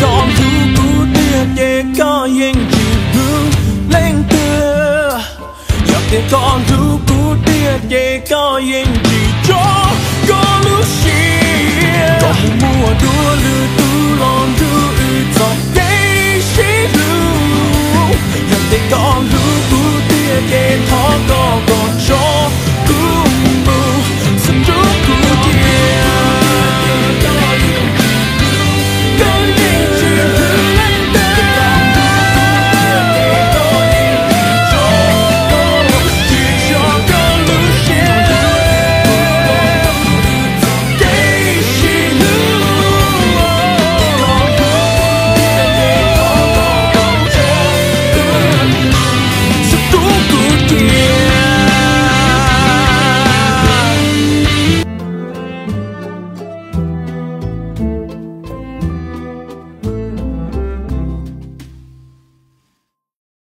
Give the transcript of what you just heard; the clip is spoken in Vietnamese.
còn dù cú tia để có yên chỉ hướng lên tia. Giờ thì còn dù cú tia để có yên chỉ cho